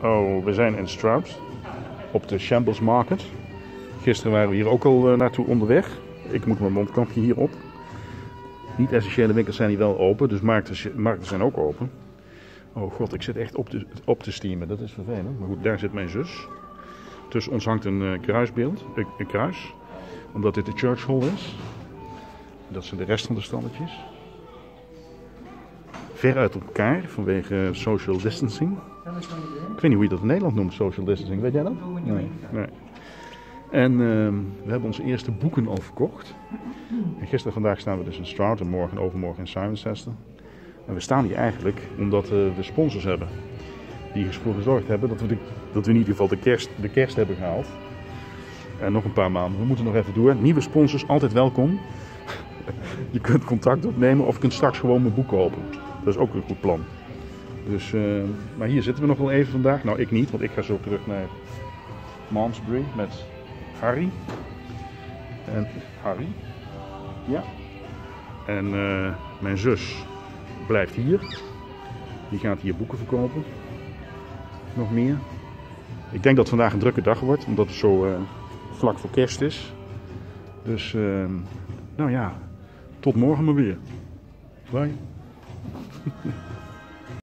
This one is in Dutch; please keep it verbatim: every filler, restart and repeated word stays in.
Oh, we zijn in Stroud op de Shambles Market. Gisteren waren we hier ook al uh, naartoe onderweg. Ik moet mijn mondkapje hier op. Niet-essentiële winkels zijn hier wel open, dus markten, markten zijn ook open. Oh god, ik zit echt op te, op te steamen, dat is vervelend. Maar goed, daar zit mijn zus. Tussen ons hangt een uh, kruisbeeld, een, een kruis. Omdat dit de Church Hall is. Dat zijn de rest van de stalletjes. Ver uit elkaar vanwege social distancing. Ik weet niet hoe je dat in Nederland noemt, social distancing. Weet jij dat? Nee. nee. En uh, we hebben onze eerste boeken al verkocht. En gisteren vandaag staan we dus in Stroud en morgen en overmorgen in Cirencester. En we staan hier eigenlijk omdat uh, we sponsors hebben. Die ervoor gezorgd hebben dat we, de, dat we in ieder geval de kerst, de kerst hebben gehaald. En nog een paar maanden. We moeten nog even door. Nieuwe sponsors, altijd welkom. Je kunt contact opnemen of je kunt straks gewoon mijn boek kopen. Dat is ook een goed plan. Dus, uh, maar hier zitten we nog wel even vandaag. Nou, ik niet, want ik ga zo terug naar Malmesbury met Harry. En Harry. Ja. En uh, mijn zus blijft hier. Die gaat hier boeken verkopen. Nog meer. Ik denk dat het vandaag een drukke dag wordt, omdat het zo uh, vlak voor kerst is. Dus, uh, nou ja, tot morgen maar weer. Bye.